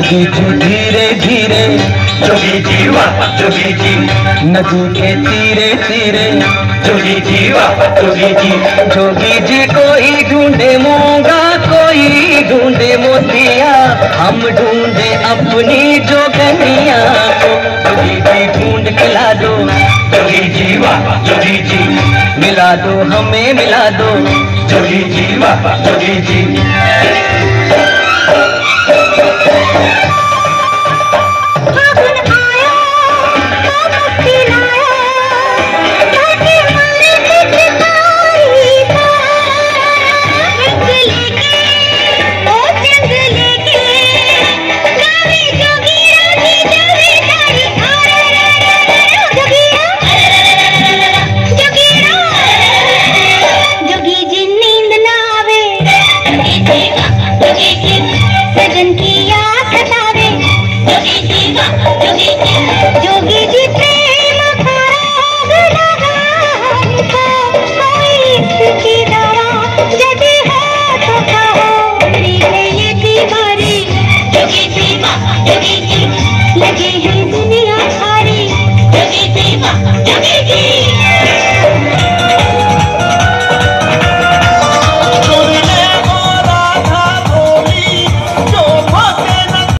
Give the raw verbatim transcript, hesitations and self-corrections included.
जोगी जी धीरे धीरे, जोगी जी वाह जोगी जी, नदी के तीरे तीरे, जोगी जी वाह जोगी जी। जोगी जी कोई ढूंढे मूंगा, कोई ढूंढे मोतिया, हम ढूंढे अपनी जोगनिया को। जोगी जी ढूंढ के ला दो, जोगी जी वाह जोगी जी, मिला दो हमें मिला दो, जोगी जी वाह जोगी जी।